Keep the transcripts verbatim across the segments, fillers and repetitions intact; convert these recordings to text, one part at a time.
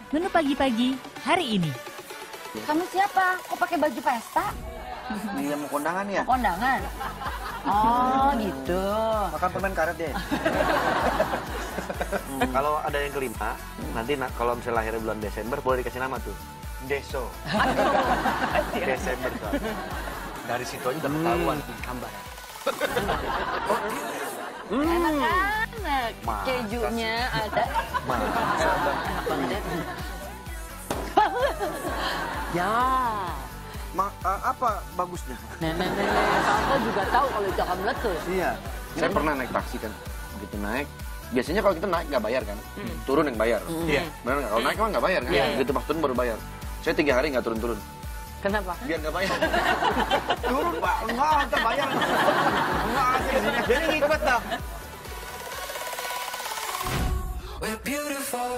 Menu pagi-pagi hari ini. Kamu siapa? Kok pakai baju pesta? Iya, mau kondangan ya? Mau kondangan? Oh, gitu. Makan permen karet deh. hmm. Kalau ada yang kelima, nanti na kalau misalnya lahirnya bulan Desember, boleh dikasih nama tuh. Deso. Desember tuh. Dari situ aja udah ketahuan hmm. gambar. Enak-enak. Hmm. Kejunya ada. Enak banget ya. Ya. Ma uh, apa bagusnya? Nenek-nenek tante juga tahu kalau itu akan meletus. Iya. Saya pernah naik taksi kan. Begitu naik, biasanya kalau kita naik nggak bayar kan? Hmm. Turun yang bayar. Iya. Hmm. Benar nggak? Kalau naik emang nggak bayar kan? Yeah. Begitu pas turun baru bayar. Saya tiga hari nggak turun-turun. Kenapa? Biar nggak bayar. Turun Pak, enggak, kita bayar. Enggak, jadi ngikut dah. We're beautiful.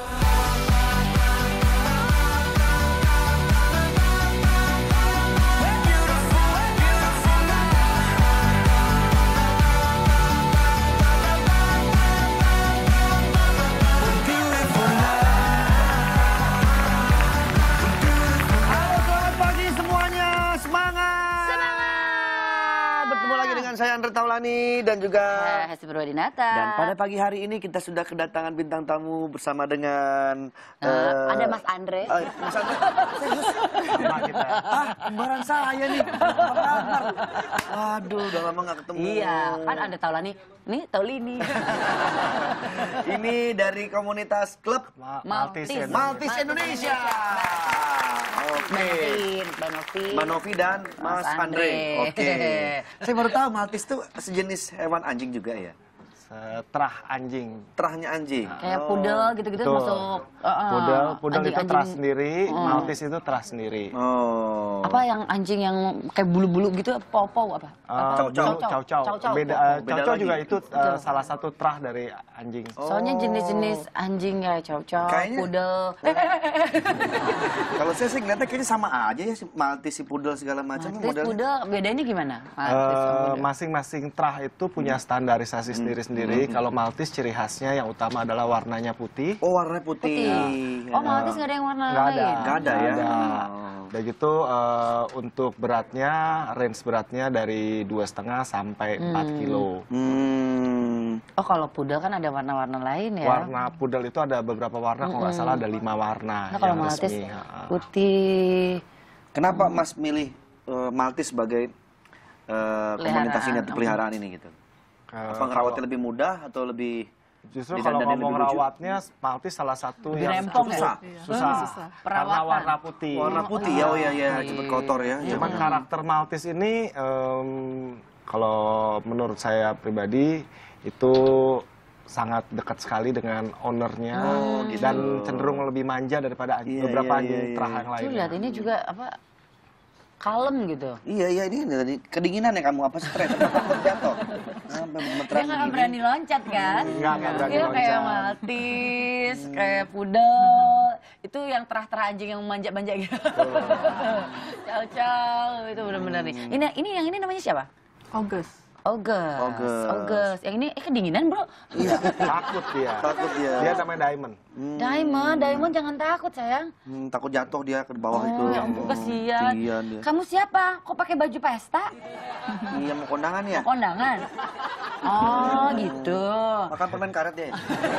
Saya Andre Taulani dan juga Hesti Purwadinata. Dan pada pagi hari ini kita sudah kedatangan bintang tamu bersama dengan uh, uh, ada Mas Andre. Uh, Mas Andre, serius? Sama kita. Ah, kembaran saya nih. Aduh, udah lama nggak ketemu. Iya, kan Andre Taulani. Nih, Taulini. Ini dari komunitas klub Maltis Indonesia. Maltis Indonesia. Oke. Mbak Novi, Mbak Novi dan Mas, Mas Andre. Andre. Oke. Okay. Saya baru tahu Maltis itu sejenis hewan anjing juga ya? Terah anjing. Terahnya anjing. Kayak pudel gitu-gitu Tuh. masuk. Uh, pudel, pudel anjing, itu terah anjing. sendiri, uh. Maltis itu terah sendiri. Oh. Apa yang anjing yang kayak bulu-bulu gitu? Pow-pow apa? Uh, Chow-chow. Chow-chow. Beda, uh, chow-chow juga itu uh, salah satu terah dari anjing. Oh. Soalnya jenis-jenis anjing kayak chow-chow, pudel. Kalau saya sih ngeliatnya kayaknya sama aja ya, si Maltis, si pudel segala macam. Maltis, pudel, bedanya gimana? Masing-masing uh, terah itu punya standarisasi sendiri-sendiri. Hmm. Kalau Maltis ciri khasnya yang utama adalah warnanya putih. Oh, warna putih. putih. Oh, Maltis nggak ada yang warna nggak lain? Ada. Nggak ada ya? Ada. Udah gitu uh, untuk beratnya, range beratnya dari dua setengah sampai empat hmm. kilo. Hmm. Oh, kalau pudel kan ada warna-warna lain ya? Warna pudel itu ada beberapa warna, hmm. kalau nggak salah ada lima warna. Nah, kalau Maltis resmi. Putih. Kenapa Mas milih uh, Maltis sebagai uh, komunitas ini atau peliharaan ini gitu? Uh, Apa ngerawatnya lebih mudah atau lebih... Justru kalau ngomong rawatnya, Maltis salah satu lebih yang rempong, susah. Ya? Susah. susah. Karena warna putih. Warna putih ya, oh ya, ya, cepet kotor ya. Cuman hmm. karakter Maltis ini, um, kalau menurut saya pribadi, itu sangat dekat sekali dengan ownernya oh, gitu. Dan cenderung lebih manja daripada anjing, iya, beberapa iya, anjing iya, terah yang lain. Tuh lihat ini juga apa? Kalem gitu. Iya, iya, ini tadi kedinginan ya kamu, apa stres, apa takut jatuh? Dia nggak akan berani loncat kan? Nggak, nggak berani dia loncat. Kayak Maltis, hmm. kayak pudel, itu yang terah-terah anjing yang manja-manja gitu. Ciao-ciao, itu benar-benar nih. Ini, ini yang ini namanya siapa? August. August. August. August. Yang ini eh kedinginan, Bro. Iya, takut dia. Takut dia. Dia namanya Diamond. Hmm. Diamond, Diamond jangan takut, sayang. Hmm, takut jatuh dia ke bawah oh, itu. Ya ampun, kasihan. Dia. Kamu siapa? Kok pakai baju pesta? Iya, mau kondangan ya? Kondangan. Oh, gitu. Makan permen karet deh.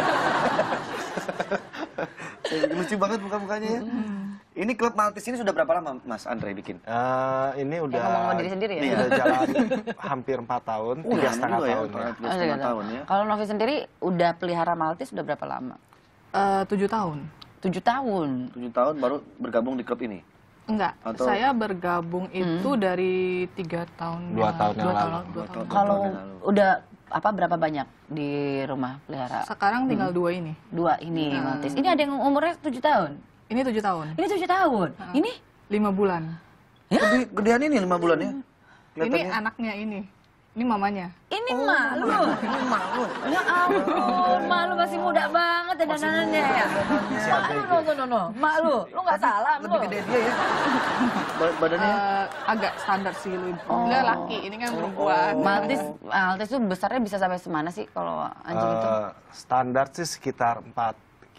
Lucu banget muka-mukanya ya. Hmm. Ini klub Maltis ini sudah berapa lama Mas Andre bikin? Uh, ini udah ya, ngomong diri sendiri ya? Udah jalan hampir empat tahun, tiga uh, setengah tahun ya. ya. Tiga setengah tahun ya. Kalau Novi sendiri udah pelihara Maltis udah berapa lama? Uh, tujuh tahun. Tujuh tahun? Tujuh tahun baru bergabung di klub ini? Enggak, Atau... saya bergabung itu hmm. dari tiga tahun. Dua tahun yang lalu. Kalau udah apa berapa banyak di rumah pelihara? Sekarang tinggal hmm. dua ini. Dua ini hmm. Maltis. Ini ada yang umurnya tujuh tahun? Ini tujuh tahun. Ini tujuh tahun. Hmm. Ini lima bulan. Ya? Gede, gedean ini lima bulan ya? Ini anaknya ini. Ini mamanya. Ini oh, mak lu. Ini mak lu. Ya ampun, mak lu masih muda banget ya dandanannya ya. Mak lu, no, no, no, no. Mak lu, lu nggak salah lu. Lebih gede dia ya. Badannya uh, agak standar sih lu. Oh. Dia laki, ini kan perempuan. Oh. Maltis, Maltis tuh besarnya bisa sampai semana sih kalau anjing uh, itu? Standar sih sekitar empat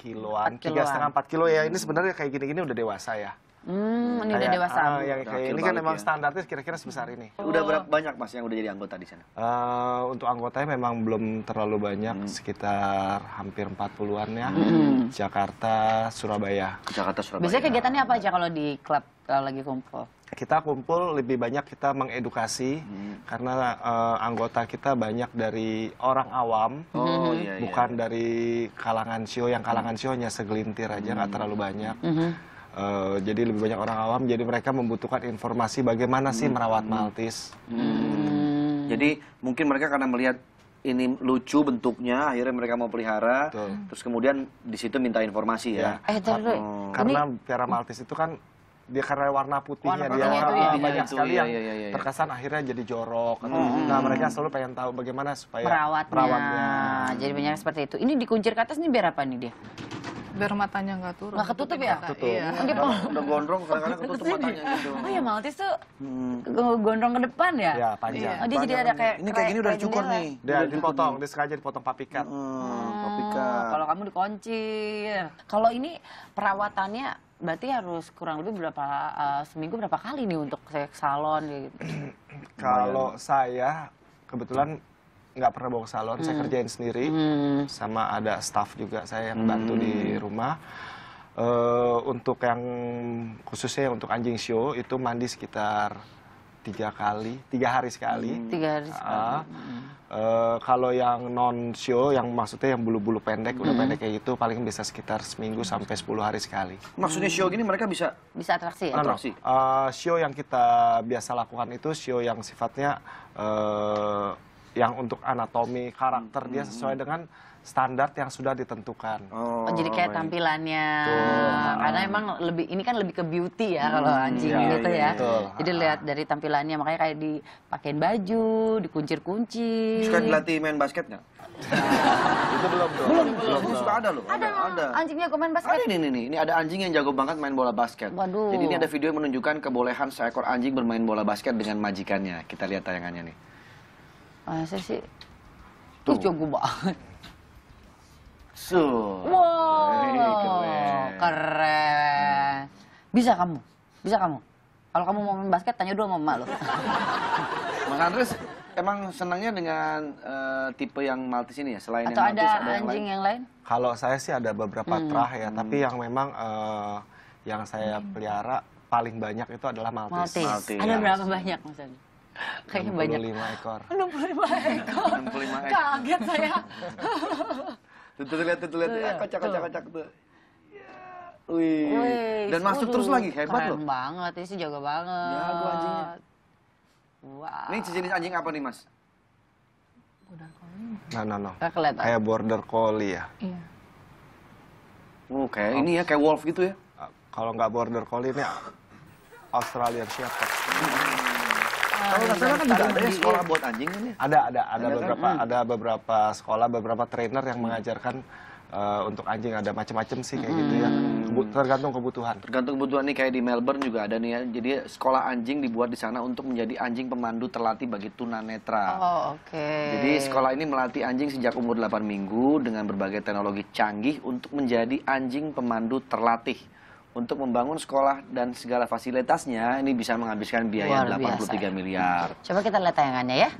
kiloan, Empat tiga kiloan. setengah empat kilo ya. Ini sebenarnya kayak gini-gini udah dewasa ya. Hmm, ini udah Kayak, dewasa. ah, yang Udah kayak kecil ini kan banget memang ya. standarnya kira-kira sebesar ini. Udah berapa banyak Mas yang udah jadi anggota di sana? Eh, untuk anggotanya memang belum terlalu banyak, sekitar hampir empat puluhan ya. Jakarta, Surabaya. Jakarta, Surabaya. Biasanya kegiatannya apa aja kalau di klub kalau lagi kumpul? Kita kumpul lebih banyak kita mengedukasi karena eh, anggota kita banyak dari orang awam, Oh iya iya. bukan dari kalangan show. Yang kalangan show hanya segelintir aja, nggak terlalu banyak. Eh, jadi lebih banyak orang awam, jadi mereka membutuhkan informasi bagaimana sih merawat Maltese. Hmm. Jadi mungkin mereka karena melihat ini lucu bentuknya, akhirnya mereka mau pelihara. Betul. Terus kemudian di situ minta informasi ya. Eh, tadi dulu. Oh. Karena piara Maltese itu kan dia karena warna putihnya Warna dia putihnya itu ah, ya. banyak Itu, sekali iya, yang iya, iya, iya. terkesan akhirnya jadi jorok. Nah mereka selalu pengen tahu bagaimana supaya Merawatnya. merawatnya. Jadi banyak seperti itu. Ini dikuncir ke atas nih biar apa nih dia? Biar matanya nggak turun. Nggak ketutup Tutupin ya? mata, Tutup. Iya. Oh, dia Udah, udah gondrong kadang-kadang ketutup matanya gitu. Oh ya Maltese tuh Hmm. gondrong ke depan ya? Ya panjang. Oh dia jadi ada kayak Ini kayak gini udah kayak cukur jendela. nih. Dia dipotong, dia sengaja dipotong papikan. Hmm, Oh, Papika. kalau kamu dikuncir. Kalau ini perawatannya berarti harus kurang lebih berapa eh, seminggu berapa kali nih untuk saya ke salon gitu. Kalau saya kebetulan nggak pernah bawa ke salon, saya kerjain sendiri. Hmm. Sama ada staff juga saya yang bantu di rumah. Eh, untuk yang khususnya untuk anjing show itu mandi sekitar tiga kali, tiga hari sekali. Tiga hari sekali. Ah, eh, kalau yang non show, yang maksudnya yang bulu-bulu pendek, udah pendek kayak gitu, paling bisa sekitar seminggu sampai sepuluh hari sekali. Maksudnya show gini mereka bisa Bisa atraksi ya? No, no. Atraksi. Eh, show yang kita biasa lakukan itu show yang sifatnya eh, yang untuk anatomi karakter dia sesuai dengan standar yang sudah ditentukan. Oh, jadi kayak baik. tampilannya. Betul. Karena emang lebih ini kan lebih ke beauty ya kalau anjing iya, gitu iya, ya. betul. Jadi lihat dari tampilannya makanya kayak dipakein baju, dikuncir-kuncir. Suka dilatih main basket nggak? Itu belum tuh. Belum, belum. Suka ada loh. Ada, ada. anjingnya kok main Ada basket. ini nih, nih, ini ada anjing yang jago banget main bola basket. Waduh. Jadi ini ada video yang menunjukkan kebolehan seekor anjing bermain bola basket dengan majikannya. Kita lihat tayangannya nih. Masa sih? Tuh jago banget. So. Wow, Hei, keren. keren. Bisa kamu? Bisa kamu? Kalau kamu mau main basket, tanya dulu sama emak lo. Mas Andres emang senangnya dengan eh, tipe yang Maltese ini ya? Selain Atau yang ada Maltese, ada yang anjing lain? yang lain? Kalau saya sih ada beberapa terah ya, tapi yang memang eh, yang saya pelihara paling banyak itu adalah Maltese. Maltese. Maltese. Ada berapa banyak maksudnya? Kayaknya banyak. enam puluh lima ekor. enam puluh lima ekor. enam puluh lima ekor. Kaget saya. Tuh, tuh, lihat, tuh, tuh, lihat. Tuh, Eh, ya. kocak, Tuh. kocak, kocak tuh. Ya. Wih. Wih, Dan masuk waduh, terus lagi, hebat keren loh. banget, ini sih jago banget. Jago anjingnya. Wow. Ini jenis anjing apa nih, Mas? Nah, no, no. Nggak kelihatan. Kayak border collie ya. Iya. Oh, kayak ini ya, kayak wolf gitu ya? Uh, Kalau nggak border collie ini Australian Shepherd. Kalau nggak salah kan juga ada ya sekolah buat anjing kan ya? Ada, ada, ada Ada kan? beberapa, ada beberapa sekolah, beberapa trainer yang mengajarkan uh, untuk anjing ada macam-macam sih kayak gitu ya. Kebu- tergantung kebutuhan. Tergantung kebutuhan nih, kayak di Melbourne juga ada nih ya. Jadi sekolah anjing dibuat di sana untuk menjadi anjing pemandu terlatih bagi tunanetra. Oh, oke. Jadi sekolah ini melatih anjing sejak umur delapan minggu dengan berbagai teknologi canggih untuk menjadi anjing pemandu terlatih. Untuk membangun sekolah dan segala fasilitasnya ini bisa menghabiskan biaya Luar delapan puluh tiga biasa. miliar. Coba kita lihat tayangannya ya.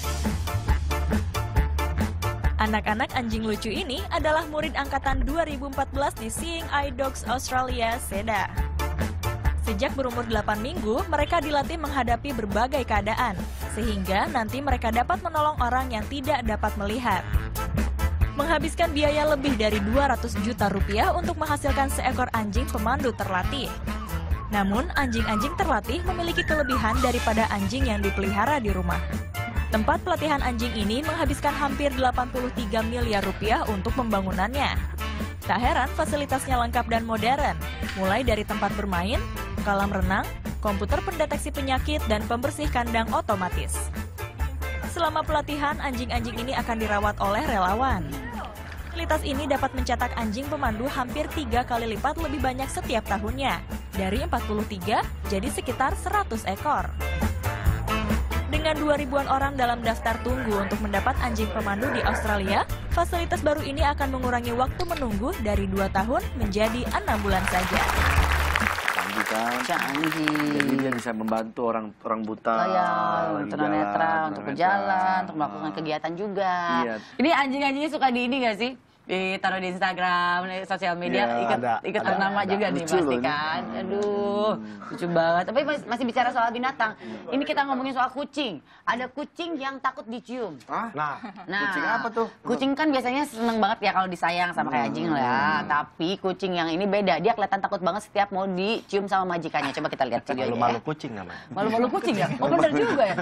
Anak-anak anjing lucu ini adalah murid angkatan dua ribu empat belas di Seeing Eye Dogs Australia, Seda. Sejak berumur delapan minggu, mereka dilatih menghadapi berbagai keadaan, sehingga nanti mereka dapat menolong orang yang tidak dapat melihat. Menghabiskan biaya lebih dari dua ratus juta rupiah untuk menghasilkan seekor anjing pemandu terlatih. Namun, anjing-anjing terlatih memiliki kelebihan daripada anjing yang dipelihara di rumah. Tempat pelatihan anjing ini menghabiskan hampir delapan puluh tiga miliar rupiah untuk pembangunannya. Tak heran fasilitasnya lengkap dan modern, mulai dari tempat bermain, kolam renang, komputer pendeteksi penyakit, dan pembersih kandang otomatis. Selama pelatihan, anjing-anjing ini akan dirawat oleh relawan. Fasilitas ini dapat mencetak anjing pemandu hampir tiga kali lipat lebih banyak setiap tahunnya, dari empat puluh tiga jadi sekitar seratus ekor. Dengan dua ribuan orang dalam daftar tunggu untuk mendapat anjing pemandu di Australia, Fasilitas baru ini akan mengurangi waktu menunggu dari dua tahun menjadi enam bulan saja. Canggih kan? Canggih. Jadi dia bisa membantu orang orang buta, Oh ya, lagi tunanetra jalan, untuk tunanetra. berjalan, untuk melakukan kegiatan juga. Iya. Ini anjing-anjingnya suka di ini gak sih? Ditaruh di Instagram, di sosial media, Iya, ikut ada, ikut ada, nama ada. juga nih Lucu pasti loh ini. kan. Aduh, lucu banget. Tapi mas- masih bicara soal binatang. Ini kita ngomongin soal kucing. Ada kucing yang takut dicium. Hah? Nah, Nah, Kucing apa tuh? Kucing kan biasanya seneng banget ya kalau disayang sama kayak anjing lah. Ya. Tapi kucing yang ini beda. Dia kelihatan takut banget setiap mau dicium sama majikannya. Coba kita lihat videonya. malu-malu ya. kucing namanya. Malu-malu kucing ya? Oh bener juga ya?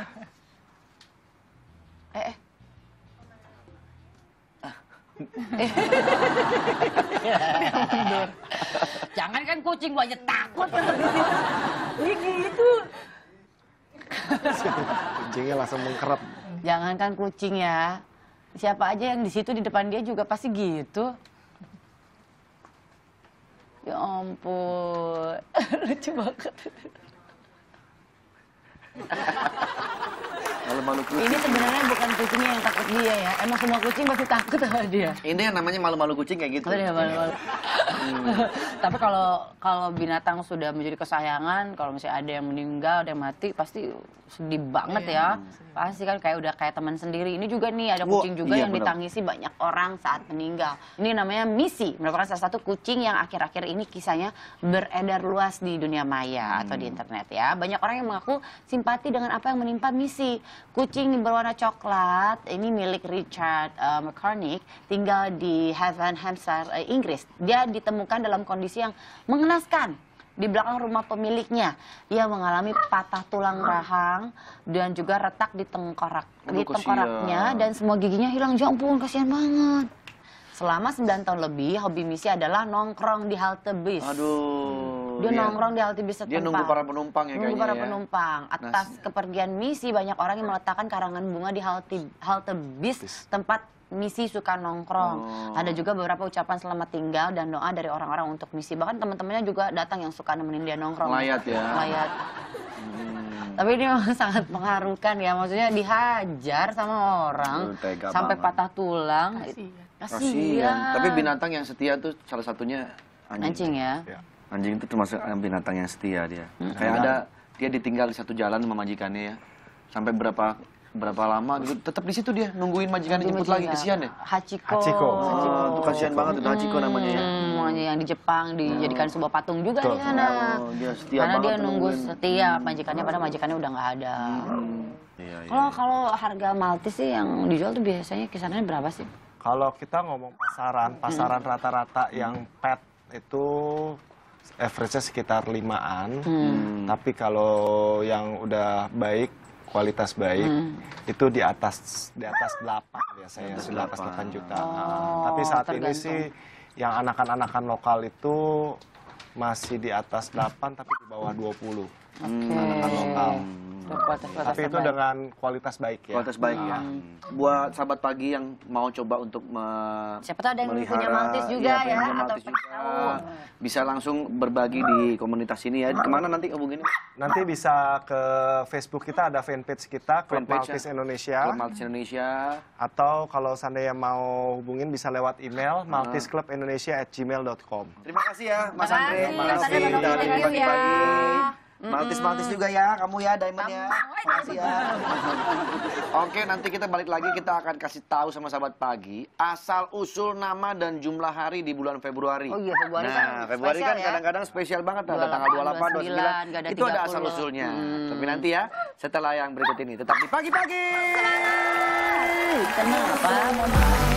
Eh, eh. Eh. Jangan kan kucing gua aja takut. Ini gitu. Kucingnya langsung mengkerap. Jangankan kucing ya. Siapa aja yang di situ di depan dia juga pasti gitu. Ya ampun. Lucu banget. Malu-malu kucing. Ini sebenarnya bukan kucingnya yang takut dia ya. Emang semua kucing pasti takut sama dia. Ini yang namanya malu-malu kucing kayak gitu. Betul ya, malu-malu. Tapi kalau kalau binatang sudah menjadi kesayangan, kalau misalnya ada yang meninggal, ada yang mati, pasti sedih banget ya. Pasti kan kayak udah kayak teman sendiri. Ini juga nih ada Wah, kucing juga iya, yang benar. ditangisi banyak orang saat meninggal. Ini namanya Missy, merupakan salah satu kucing yang akhir-akhir ini kisahnya beredar luas di dunia maya atau di internet ya. Banyak orang yang mengaku simpati dengan apa yang menimpa Missy. Kucing berwarna coklat, ini milik Richard uh, McCormick, tinggal di Haven, Hampshire, uh, Inggris. Dia ditemukan dalam kondisi yang mengenaskan. Di belakang rumah pemiliknya, ia mengalami patah tulang rahang dan juga retak di tengkorak, di Aduh, tengkoraknya kasihan. dan semua giginya hilang. Ya ampun, kasihan banget. Selama sembilan tahun lebih, hobi Missy adalah nongkrong di halte bis. Aduh. Dia nongkrong di halte bis setempat. Dia nunggu para penumpang ya Nunggu kayaknya para ya. penumpang. Atas kepergian Missy, banyak orang yang meletakkan karangan bunga di halte, halte bis tempat Missy suka nongkrong. Oh. Ada juga beberapa ucapan selamat tinggal dan doa dari orang-orang untuk Missy. Bahkan teman-temannya juga datang yang suka nemenin dia nongkrong. Melayat ya. Melayat. Hmm. Tapi ini memang sangat mengharukan ya. Maksudnya dihajar sama orang Aduh, tega sampai banget. patah tulang. Kasihan. Kasihan. Tapi binatang yang setia tuh salah satunya anjing. Anjing ya. Ya. Anjing itu termasuk binatang yang setia dia. Kayak ada dia ditinggal di satu jalan sama majikannya ya. Sampai berapa berapa lama gitu tetap di situ dia nungguin majikannya jemput lagi. Kasihan ya. Hachiko. Hachiko. Oh, itu kasihan banget itu Hachiko namanya ya. Hmm, yang di Jepang dijadikan sebuah patung juga Betul. di sana. Oh, dia setia Karena banget dia nunggu nungguin. setia majikannya, padahal majikannya udah nggak ada. Iya, iya. Kalau kalau harga Maltese sih yang dijual tuh biasanya kisarannya berapa sih? Kalau kita ngomong pasaran, pasaran rata-rata yang pet itu average-nya sekitar limaan. Tapi kalau yang udah baik, kualitas baik, itu di atas di atas delapan biasanya, di atas delapan juta. Oh, Tapi saat ini tergantung. sih yang anakan-anakan lokal itu masih di atas delapan tapi di bawah dua puluh. Oke. Anakan lokal. Kualitas-kualitas Tapi itu terbaik. dengan kualitas baik ya. Kualitas baik ya. Buat sahabat pagi yang mau coba untuk me Siapa tahu ada yang melihara, punya Maltese juga iya, ya, punya atau Maltese pengen juga. tahu. Bisa langsung berbagi di komunitas ini ya. Kemana nanti hubungin? Nanti bisa ke Facebook kita, ada fanpage kita, Klub Fanpage-nya. Maltese Indonesia. Klub Maltese Indonesia. Atau kalau seandainya mau hubungin bisa lewat email malteseclubindonesia at gmail dot com. Terima kasih ya Mas Terima Andre, kasih, Mas Mas Novi Andre, Mas dari Novi, pagi-pagi. ya. Maltis-maltis juga ya, kamu ya, Diamond ya. Makasih ya. Oke, nanti kita balik lagi, kita akan kasih tahu sama sahabat pagi asal usul nama dan jumlah hari di bulan Februari. Oh iya, Februari kan Nah, Februari spesial kan ya. kadang-kadang spesial banget, ada dua puluh tanggal dua puluh delapan, delapan, dua puluh sembilan. nggak ada Itu ada tiga asal puluh. usulnya. Hmm. Tapi nanti ya, setelah yang berikut ini tetap di pagi-pagi. Kenapa?